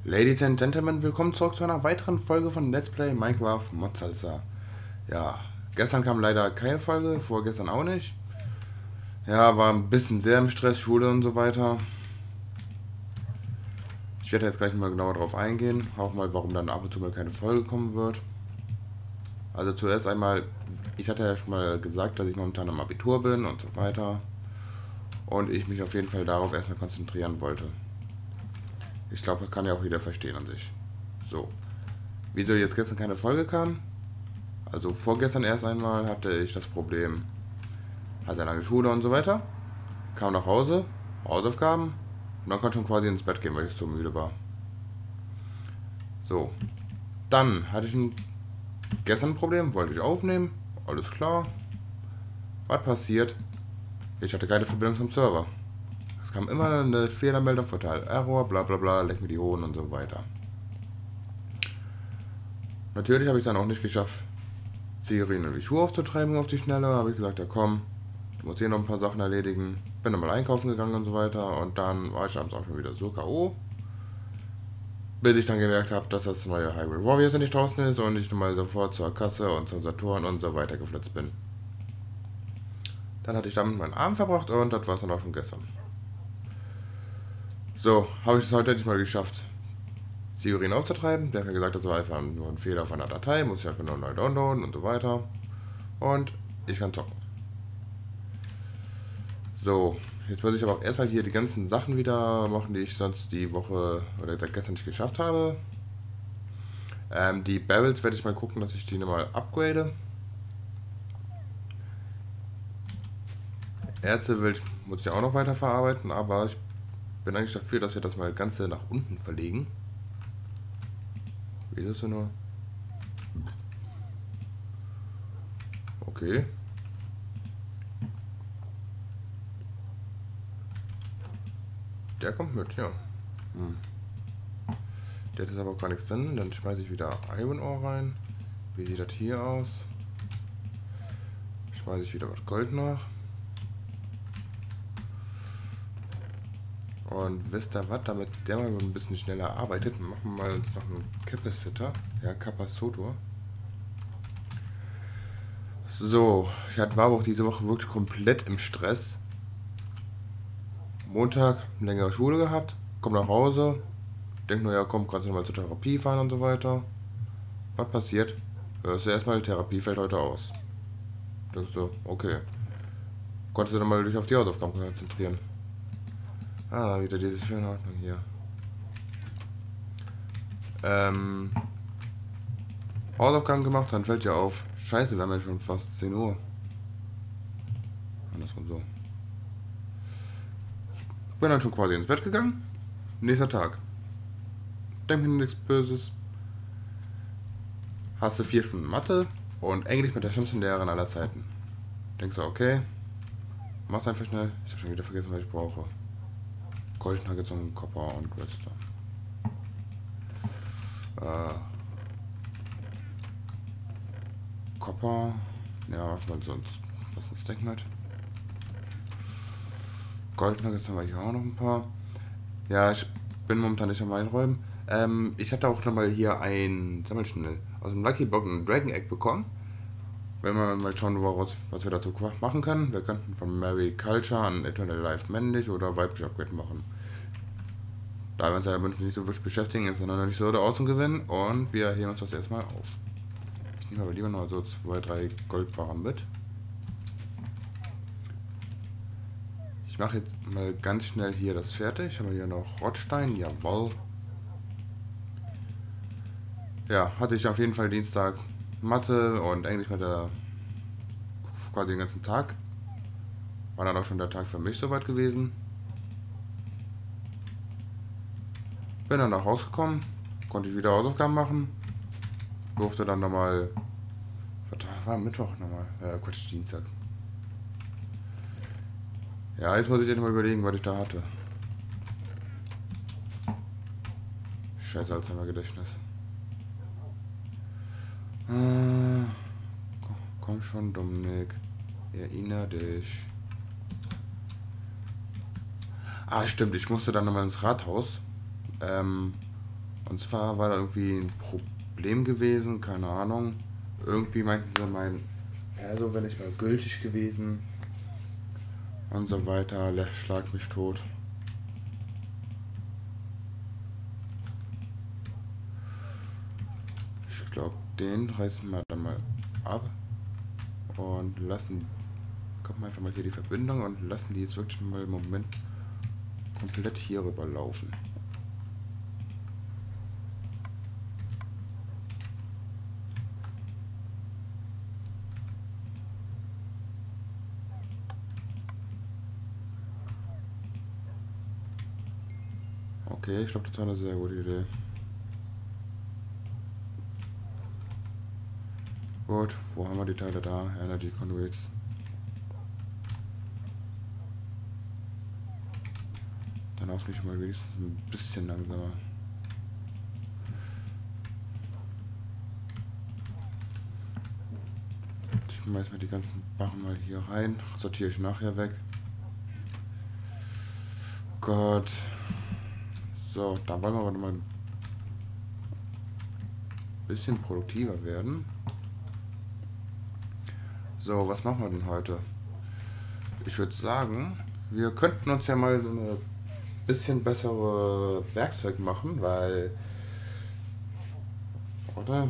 Ladies and Gentlemen, willkommen zurück zu einer weiteren Folge von Let's Play Minecraft Mod Salsa. Ja, gestern kam leider keine Folge, vorgestern auch nicht. Ja, war ein bisschen sehr im Stress, Schule und so weiter. Ich werde jetzt gleich mal genauer drauf eingehen, auch mal, warum dann ab und zu mal keine Folge kommen wird. Also zuerst einmal, ich hatte ja schon mal gesagt, dass ich momentan am Abitur bin und so weiter. Und ich mich auf jeden Fall darauf erstmal konzentrieren wollte. Ich glaube, das kann ja auch jeder verstehen an sich. So. Wieso jetzt gestern keine Folge kam? Also vorgestern erst einmal hatte ich das Problem, hatte lange Schule und so weiter. Kam nach Hause, Hausaufgaben und dann konnte ich schon quasi ins Bett gehen, weil ich so müde war. So. Dann hatte ich gestern ein Problem, wollte ich aufnehmen, alles klar. Was passiert? Ich hatte keine Verbindung zum Server. Es kam immer eine Fehlermeldung, Portal Error, bla bla bla, leck mir die Hoden und so weiter. Natürlich habe ich es dann auch nicht geschafft, Sirien in die Schuhe aufzutreiben auf die Schnelle. Habe ich gesagt, ja komm, du musst hier noch ein paar Sachen erledigen. Bin dann mal einkaufen gegangen und so weiter. Und dann war ich abends auch schon wieder so K.O. Bis ich dann gemerkt habe, dass das neue Hyrule Warriors nicht draußen ist und ich mal sofort zur Kasse und zum Saturn und so weiter geflitzt bin. Dann hatte ich damit meinen Abend verbracht und das war es dann auch schon gestern. So, habe ich es heute endlich mal geschafft, Sirien aufzutreiben. Der hat mir gesagt, das war einfach nur ein Fehler von der Datei, muss ich einfach nur neu downloaden und so weiter. Und ich kann zocken. So, jetzt muss ich aber auch erstmal hier die ganzen Sachen wieder machen, die ich sonst die Woche oder gestern nicht geschafft habe. Die Barrels werde ich mal gucken, dass ich die nochmal upgrade. Erze muss ich auch noch weiter verarbeiten, aber ich bin eigentlich dafür, dass wir das mal Ganze nach unten verlegen. Wie ist das denn nur? Okay. Der kommt mit, ja. Der hat jetzt aber auch gar nichts drin. Dann schmeiße ich wieder Iron Ore rein. Wie sieht das hier aus? Schmeiße ich wieder was Gold nach. Und wisst ihr was, damit der mal ein bisschen schneller arbeitet, machen wir mal uns noch einen Capacitor. Ja, Capacitor. So, war aber auch diese Woche wirklich komplett im Stress. Montag längere Schule gehabt, komm nach Hause, denk nur, ja komm, kannst du mal zur Therapie fahren und so weiter. Was passiert? Hörst du erstmal, Therapie fällt heute aus. Denkst du, okay. Konntest du dann mal dich auf die Hausaufgaben konzentrieren. Ah, wieder diese schöne Ordnung hier. Hausaufgaben gemacht, dann fällt dir auf, scheiße, wir haben ja schon fast 10 Uhr. Andersrum so. Bin dann schon quasi ins Bett gegangen. Nächster Tag. Denk mir nichts Böses. Hast du 4 Stunden Mathe und Englisch mit der schlimmsten Lehrerin aller Zeiten. Denkst du, okay, mach's einfach schnell. Ich habe schon wieder vergessen, was ich brauche. Gold Nuggets und Copper und Redstone. Copper. Ja, was man sonst. Was ist Stack mit? Gold Nuggets haben wir hier auch noch ein paar. Ja, ich bin momentan nicht am Einräumen. Ich hatte auch nochmal hier ein, sammel schnell, aus dem Lucky Block ein Dragon Egg bekommen. Wenn wir mal schauen, was wir dazu machen können. Wir könnten von Mary Culture an Eternal Life männlich oder weiblich Upgrade machen. Da wir uns ja nicht so wirklich beschäftigen, ist es noch nicht so der Aus und Gewinn. Und wir heben uns das erstmal auf. Ich nehme aber lieber noch so 2, 3 Goldbarren mit. Ich mache jetzt mal ganz schnell hier das fertig. Haben wir hier noch Rotstein, jawohl. Ja, hatte ich auf jeden Fall Dienstag Mathe und Englisch mit der quasi den ganzen Tag. War dann auch schon der Tag für mich soweit gewesen. Bin dann auch rausgekommen, konnte ich wieder Hausaufgaben machen. Durfte dann nochmal. Was war Mittwoch nochmal? Quatsch, Dienstag. Ja, jetzt muss ich echt mal überlegen, was ich da hatte. Scheiße, Alzheimer-Gedächtnis. Komm schon, Dominik. Erinner dich. Ah, stimmt, ich musste dann nochmal ins Rathaus. Und zwar war da irgendwie ein Problem gewesen, keine Ahnung. Irgendwie meinten sie, mein Perso wäre nicht mehr gültig gewesen und so weiter. Schlag mich tot. Ich glaube, den reißen wir dann mal ab und lassen, gucken wir einfach mal hier die Verbindung und lassen die jetzt wirklich mal im Moment komplett hier rüber laufen. Okay, ich glaube, das war eine sehr gute Idee. Gut, wo haben wir die Teile da? Energy Conduits. Dann hoffentlich mal wenigstens ein bisschen langsamer. Ich schmeiß mal die ganzen Barren mal hier rein. Sortiere ich nachher weg. Gott. So, da wollen wir aber mal ein bisschen produktiver werden. So, was machen wir denn heute? Ich würde sagen, wir könnten uns ja mal so eine bisschen bessere Werkzeug machen, weil... Oder?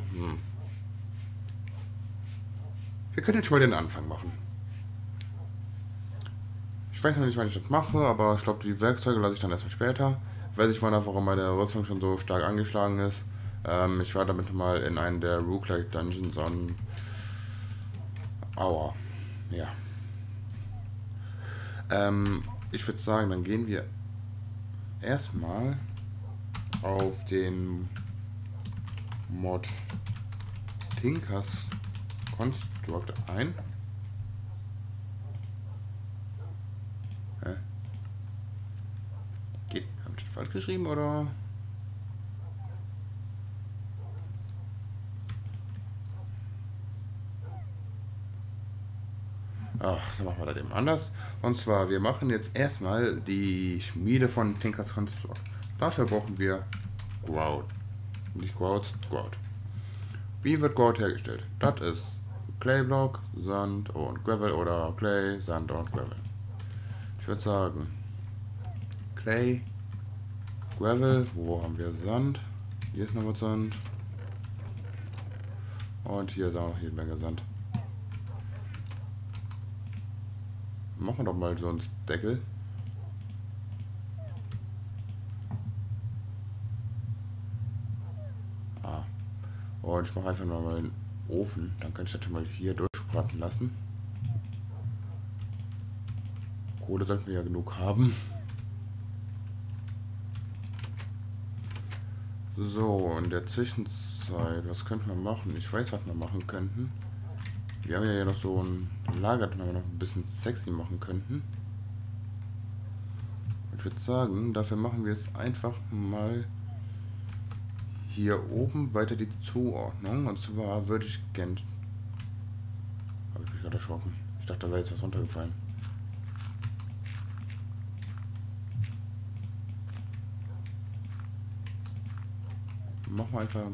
Wir können jetzt schon mal den Anfang machen. Ich weiß noch nicht, wann ich das mache, aber ich glaube, die Werkzeuge lasse ich dann erstmal später. Weiß ich mal, warum meine Rüstung schon so stark angeschlagen ist. Ich war damit mal in einen der Roguelike Dungeons und... Aua. Ja. Ich würde sagen, dann gehen wir erstmal auf den Mod Tinkers Construct ein. Geht, habe ich das falsch geschrieben oder? Ach, dann machen wir das eben anders. Und zwar, wir machen jetzt erstmal die Schmiede von Tinkers Construct. Dafür brauchen wir Grout. Nicht Grout, Grout. Wie wird Grout hergestellt? Das ist Clayblock, Sand und Gravel oder Clay, Sand und Gravel. Ich würde sagen, Clay, Gravel, wo haben wir Sand? Hier ist nochmal Sand. Und hier ist auch noch jede Menge Sand. Machen wir doch mal so einen Deckel. Und ich mache einfach mal den Ofen. Dann kann ich das schon mal hier durchbraten lassen. Kohle sollten wir ja genug haben. So, in der Zwischenzeit, was könnten wir machen? Ich weiß, was wir machen könnten. Wir haben ja hier noch so ein Lager, das wir noch ein bisschen sexy machen könnten. Ich würde sagen, dafür machen wir jetzt einfach mal hier oben weiter die Zuordnung. Und zwar würde ich gerne... Habe ich mich gerade erschrocken. Ich dachte, da wäre jetzt was runtergefallen. Machen wir einfach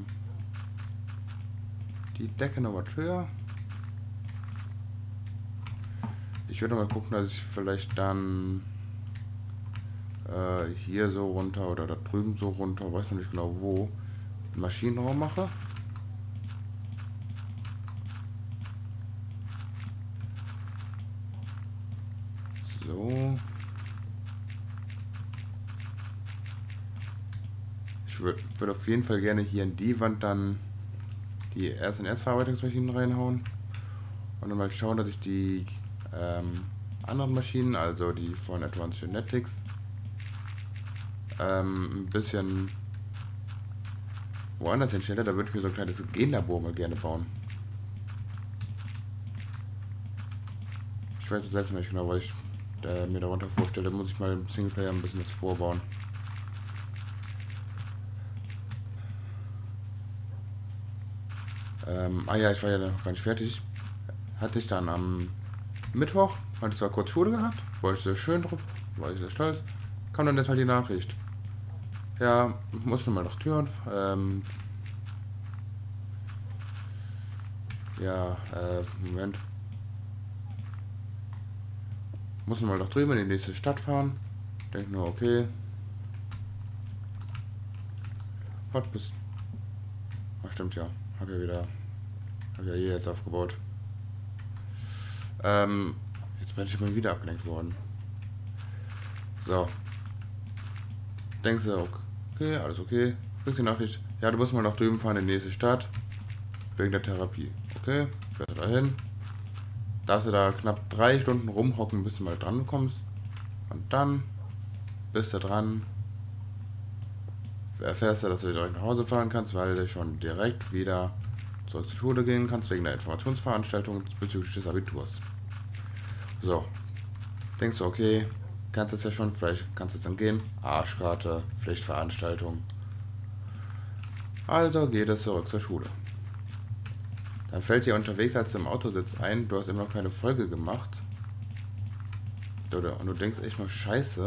die Decke noch was höher. Ich würde mal gucken, dass ich vielleicht dann hier so runter oder da drüben so runter, weiß noch nicht genau wo, einen Maschinenraum mache. So. Ich würde auf jeden Fall gerne hier in die Wand dann die RSNS-Verarbeitungsmaschinen reinhauen und dann mal schauen, dass ich die anderen Maschinen, also die von Advanced Genetics, ein bisschen woanders hinstelle. Da würde ich mir so ein kleines Genlabor mal gerne bauen. Ich weiß es selbst nicht genau, weil ich mir darunter vorstelle, muss ich mal im Singleplayer ein bisschen was vorbauen. Ja, ich war ja noch gar nicht fertig. Hatte ich dann am Mittwoch, hatte ich zwar kurz Schule gehabt, war ich sehr schön drauf, war ich sehr stolz, kam dann erstmal die Nachricht. Ja, muss nochmal nach Türen. Ja, Moment. Muss nochmal nach drüben in die nächste Stadt fahren. Denk nur, okay. Was bist. Ach, stimmt ja. Hab ja hier jetzt aufgebaut. Jetzt bin ich mal wieder abgelenkt worden. So. Denkst du, okay, alles okay. Kriegst die Nachricht, ja, du musst mal nach drüben fahren in die nächste Stadt. Wegen der Therapie. Okay, fährst du dahin. Darfst du da knapp 3 Stunden rumhocken, bis du mal dran kommst. Und dann bist du dran. Erfährst du, dass du direkt nach Hause fahren kannst, weil du schon direkt wieder zurück zur Schule gehen kannst, wegen der Informationsveranstaltung bezüglich des Abiturs. So. Denkst du, okay, kannst jetzt ja schon, vielleicht kannst du jetzt dann gehen. Arschkarte, Pflichtveranstaltung. Also geht es zurück zur Schule. Dann fällt dir unterwegs, als du im Auto sitzt, ein, du hast immer noch keine Folge gemacht. Und du denkst echt nur, scheiße.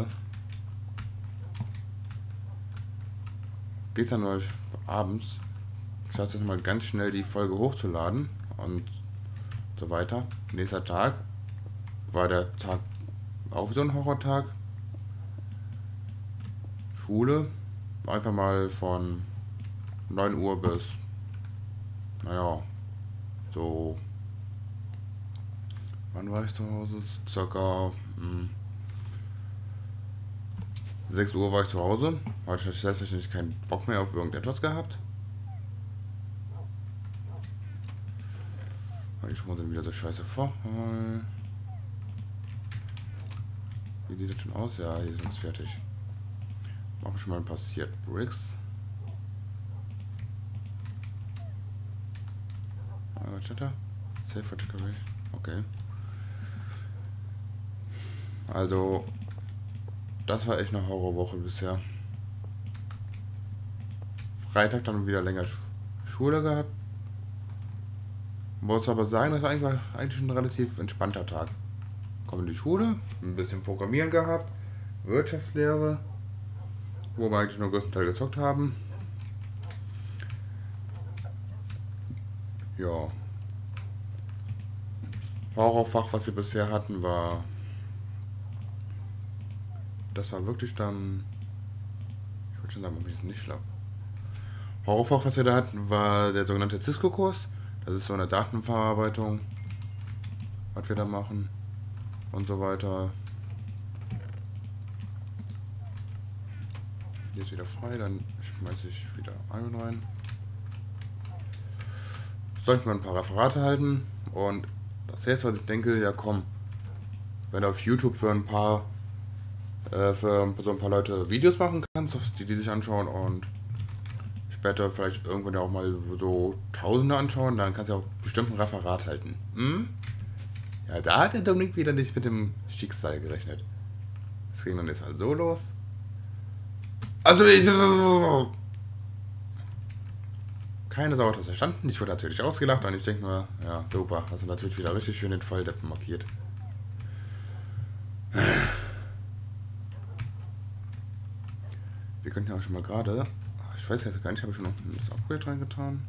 Geht dann mal abends, schaust du mal ganz schnell die Folge hochzuladen und so weiter. Nächster Tag war der Tag auch so ein Horrortag. Schule, einfach mal von 9 Uhr bis, naja, so, wann war ich zu Hause? Circa 6 Uhr war ich zu Hause. Hatte ich selbstverständlich keinen Bock mehr auf irgendetwas gehabt. Die Schuhe sind wieder so scheiße vor. Wie sieht das schon aus? Ja, hier sind es fertig. Machen schon mal passiert Bricks. Was steht da? Safe for Decoration. Okay. Also, das war echt eine Horrorwoche bisher. Freitag dann wieder länger Schule gehabt. Muss aber sagen, das war eigentlich ein relativ entspannter Tag. Kommen in die Schule, ein bisschen Programmieren gehabt, Wirtschaftslehre, wo wir eigentlich nur größten Teil gezockt haben. Ja. Horrorfach, was wir bisher hatten, war. Das war wirklich dann. Ich würde schon sagen, ein bisschen nicht schlau. Horrorfach, was wir da hatten, war der sogenannte Cisco-Kurs. Das ist so eine Datenverarbeitung, was wir da machen und so weiter. Hier ist wieder frei, dann schmeiße ich wieder Iron rein. Sollten wir ein paar Referate halten und das erste, was ich denke, ja komm, wenn du auf YouTube für so ein paar Leute Videos machen kannst, die sich anschauen und später vielleicht irgendwann ja auch mal so Tausende anschauen, dann kannst du auch bestimmt ein Referat halten. Hm? Ja, da hat der Dominik wieder nicht mit dem Schicksal gerechnet. Das ging dann erstmal so los. Also keine Sau hat das verstanden. Ich wurde natürlich ausgelacht und ich denke nur, ja super, hast du natürlich wieder richtig schön den Volldeppen markiert. Wir könnten ja auch schon mal gerade. Ich weiß jetzt gar nicht, habe ich schon noch das Upgrade reingetan?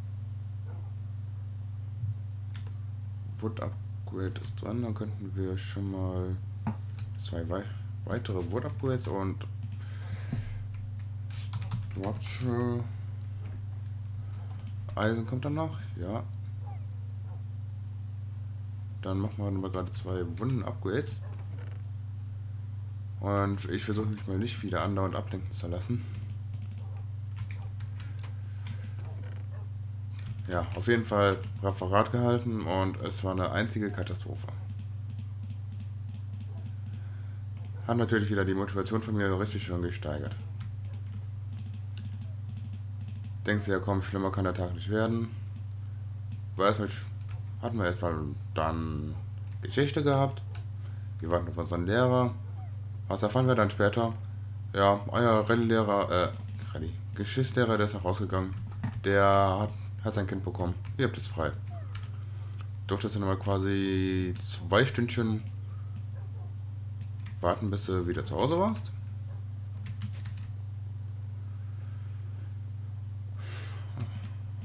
Wood Upgrade ist dran, dann könnten wir schon mal 2 weitere Wood Upgrades und Structure Eisen kommt dann noch, ja. Dann machen wir nochmal gerade 2 Wunden Upgrades. Und ich versuche mich mal nicht wieder andauernd ablenken zu lassen. Ja, auf jeden Fall Referat gehalten und es war eine einzige Katastrophe. Hat natürlich wieder die Motivation von mir richtig schön gesteigert. Denkst du ja, komm, schlimmer kann der Tag nicht werden. Hatten wir erstmal dann Geschichte gehabt. Wir warten auf unseren Lehrer. Was erfahren wir dann später? Ja, euer Geschichtslehrer, der ist noch rausgegangen. Der hat sein Kind bekommen. Ihr habt jetzt frei. Durftest du nochmal quasi 2 Stündchen warten, bis du wieder zu Hause warst.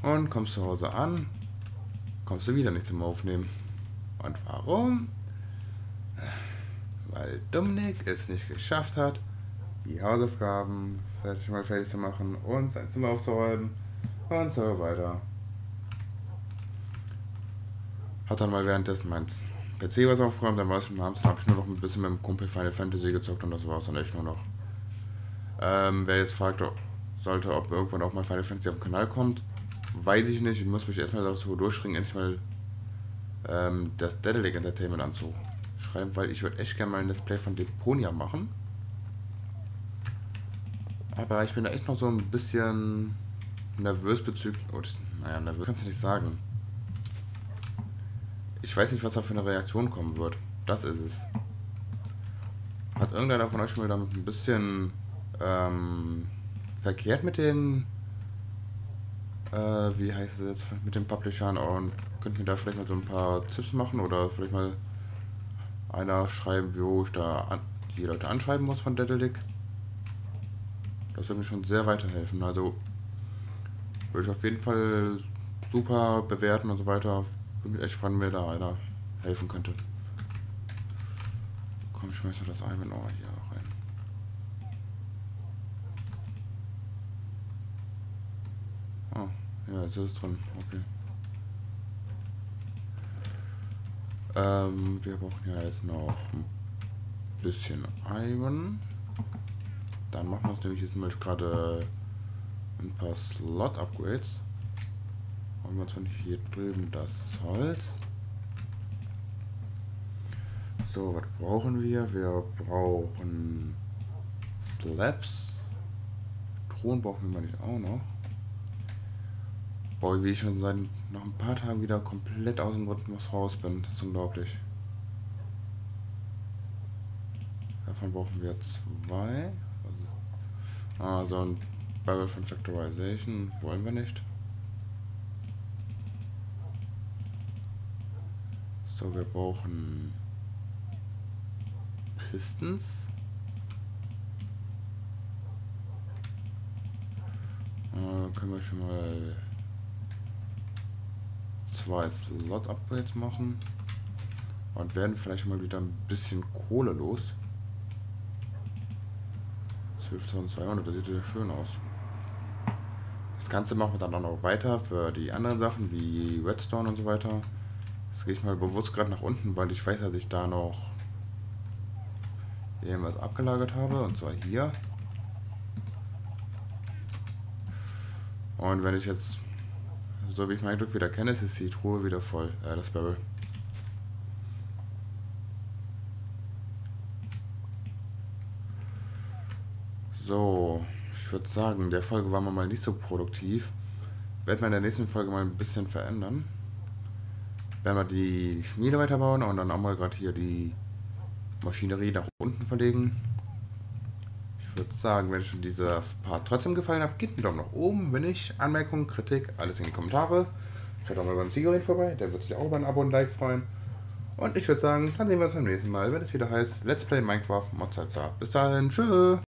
Und kommst zu Hause an, kommst du wieder nicht zum Aufnehmen. Und warum? Weil Dominik es nicht geschafft hat, die Hausaufgaben fertig zu machen und sein Zimmer aufzuräumen und so weiter. Hat dann mal währenddessen mein PC was aufgeräumt, dann war es schon abends, dann habe ich nur noch ein bisschen mit dem Kumpel Final Fantasy gezockt und das war es dann echt nur noch. Wer jetzt fragt, ob irgendwann auch mal Final Fantasy auf den Kanal kommt, weiß ich nicht. Ich muss mich erstmal dazu durchringen, endlich mal das Dedalic Entertainment anzuschreiben, weil ich würde echt gerne mal ein Let's Play von Deponia machen. Aber ich bin da echt noch so ein bisschen nervös bezüglich... naja, nervös kannst du nicht sagen. Ich weiß nicht, was da für eine Reaktion kommen wird. Das ist es. Hat irgendeiner von euch schon wieder ein bisschen verkehrt mit den... wie heißt es jetzt? Mit den Publishern, und könnt mir da vielleicht mal so ein paar Tipps machen oder vielleicht mal einer schreiben, wo ich da die Leute anschreiben muss von Dedalic. Das würde mir schon sehr weiterhelfen. Also würde ich auf jeden Fall super bewerten und so weiter. Würde mich echt freuen, wenn mir da einer helfen könnte. Komm, ich schmeiß mir das ein, wenn auch hier rein. Ah, ja, jetzt ist es drin. Okay. Wir brauchen ja jetzt noch ein bisschen Iron. Dann machen wir uns nämlich jetzt mal gerade ein paar Slot-Upgrades. Holen wir uns von hier drüben das Holz. So, was brauchen wir? Wir brauchen Slabs. Thron brauchen wir nicht auch noch. Boah, wie ich schon seit noch ein paar Tagen wieder komplett aus dem Rhythmus raus bin. Das ist unglaublich. Davon brauchen wir 2. Also ein Barrel von Factorization wollen wir nicht. So, wir brauchen Pistons. Können wir schon mal 2 Slot-Upgrades machen und werden vielleicht mal wieder ein bisschen Kohle los. 12.200, das sieht ja schön aus. Das Ganze machen wir dann auch noch weiter für die anderen Sachen wie Redstone und so weiter. Jetzt gehe ich mal bewusst gerade nach unten, weil ich weiß, dass ich da noch irgendwas abgelagert habe, und zwar hier. Und wenn ich jetzt, so wie ich mein Glück wieder kenne, ist die Truhe wieder voll, das Barrel. So, ich würde sagen, der Folge war mal nicht so produktiv. Werden wir in der nächsten Folge mal ein bisschen verändern. Werden wir die Schmiede weiterbauen und dann auch mal gerade hier die Maschinerie nach unten verlegen. Ich würde sagen, wenn euch dieser Part trotzdem gefallen hat, gebt einen Daumen nach oben. Wenn nicht, Anmerkungen, Kritik, alles in die Kommentare. Schaut auch mal beim Zigerin vorbei, der wird sich auch über ein Abo und ein Like freuen. Und ich würde sagen, dann sehen wir uns beim nächsten Mal, wenn es wieder heißt Let's Play Minecraft Mod Salsa. Bis dahin, tschüss!